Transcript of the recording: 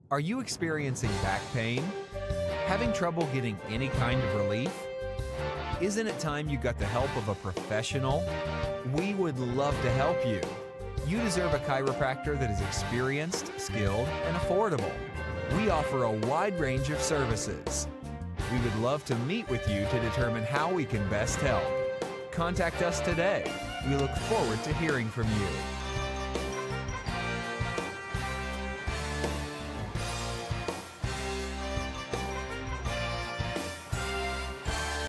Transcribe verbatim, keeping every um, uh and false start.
Are you experiencing back pain? Having trouble getting any kind of relief? Isn't it time you got the help of a professional? We would love to help you. You deserve a chiropractor that is experienced, skilled, and affordable. We offer a wide range of services. We would love to meet with you to determine how we can best help. Contact us today. We look forward to hearing from you.